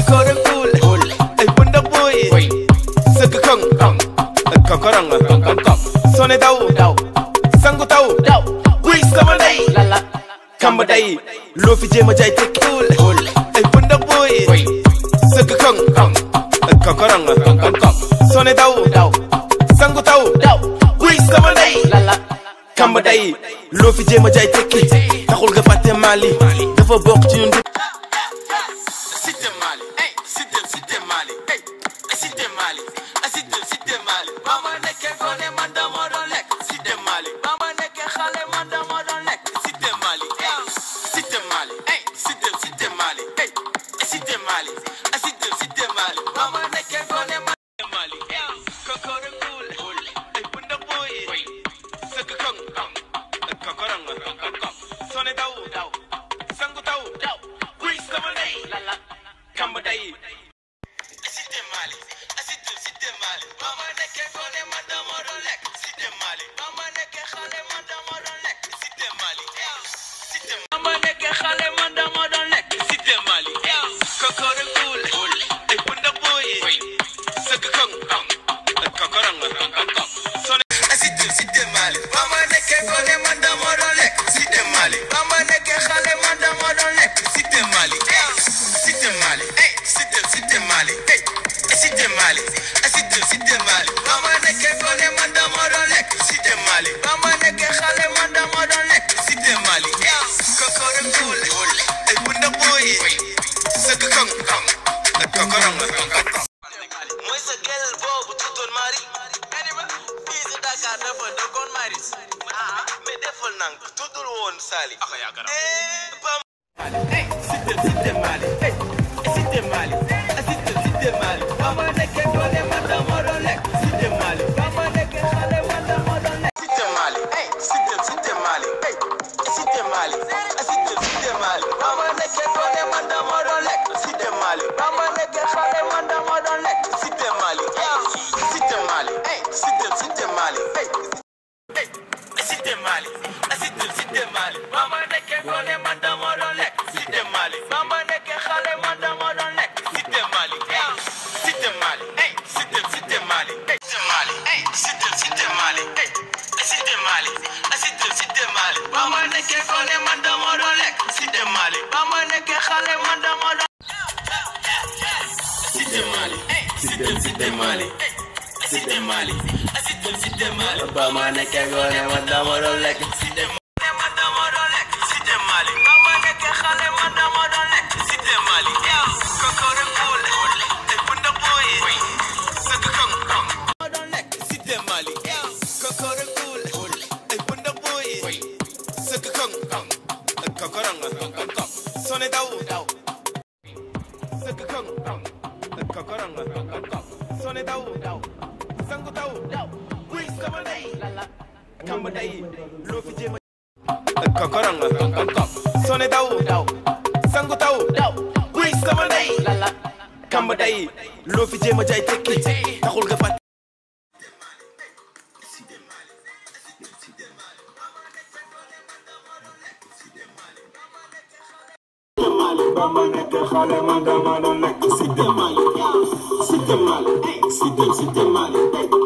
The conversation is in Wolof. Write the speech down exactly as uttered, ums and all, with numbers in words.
Kokore cool, ay bunda boy. Sëgg kong, konkorong, sone daw, sangu taw, wuy sama ndey, kamba day, loo fi jéema jaay tekki cool, ay bunda boy. Sëgg kong, konkorong, sone daw, sangu taw, wuy sama ndey, kamba day, loo fi jéema jaay tekki, taxul nga fàtte Mali, dafa bokk ci ñun. Cité Mali, hey, cité cité Mali, hey, cité Mali, cité cité Mali. Mama nekkee gone man dama doon lekk cité Mali. Mama nekkee xale man dama doon lekk cité Mali, hey, cité Mali, hey, cité cité Mali, hey, cité Mali, cité cité Mali. Mama nekkee gone man Mali, hey, kokore cool, ay bunda boy, sëgg kong, konkorong, sone daw, sangu taw, wuy sama ndey, kamba day. Cité Mali, cité cité Mali. Mama nekkee gone man dama doon lekk cité Mali. Mama nekkee xale man dama doon lekk cité Mali. Cité Mama nekkee xale man dama doon lekk cité Mali. Kokore cool, ay bunda boy. Sëgg kong, konkorong, sone. Cité cité Mali. Mama nekkee gone man dama doon lekk cité Mali. Mama nekkee xale man dama doon lekk cité Mali. Cité Mali, hey, cité cité Mali, hey, cité Mali, cité cité Mali. Mama nekkee gone man dama doon lekk cité Mali. Mama nekkee xale man dama doon lekk cité Mali. Kokore cool, ay bunda boy. Sëgg kong, konkorong, mooy sa gel boobu tuddoon Mari. Fii si Dakar dafa dëkkoon Maris. Mais defal nang tuddul woon Sali. Hey, cité cité Mali, hey, cité Mali, cité cité Mali. Mama nekkee gone man dama doon lekk cité Mali. Mama nekkee xale man dama doon lekk cité Mali, hey, cité cité Mali, hey, cité Mali, cité cité Mali. Mama nekkee gone man dama doon lekk cité Mali. Mama nekkee xale man dama doon lekk cité Mali. Cité Mali, hey, cité cité Mali, hey, cité Mali, cité cité Mali. Mama nekkee gone man dama doon lekk cité Mali. Mama nekkee xale man dama doon lekk cité Mali. Cité Mali, hey, cité cité Mali, cité Mali, hey, cité cité Mali, hey, cité Mali, cité cité Mali. Mama nekkee gone man dama doon lekk cité Mali. Mama nekkee xale man dama doon cité Mali, hey, cité cité Mali, hey, cité Mali, cité cité Mali. Mama nekkee gone man dama doon lekk cité Mali. Mama nekkee xale man dama doon lekk cité Mali. Kokore cool, ay bunda boy. Sëgg kong, dama doon lekk cité Mali. Kokore cool, ay bunda boy. Sëgg kong, konkorong, sone daw, sëgg kong, konkorong, sone daw, sangu taw, wuy sama ndey, kamba day, loo fi jéema konkorong, sone daw, sangu taw, wuy sama ndey, kamba day, loo fi jéema jaay tekki, taxul nga fàtte. Mama nekkee xale man dama doon lekk cité Mali, cité Mali, cité cité Mali.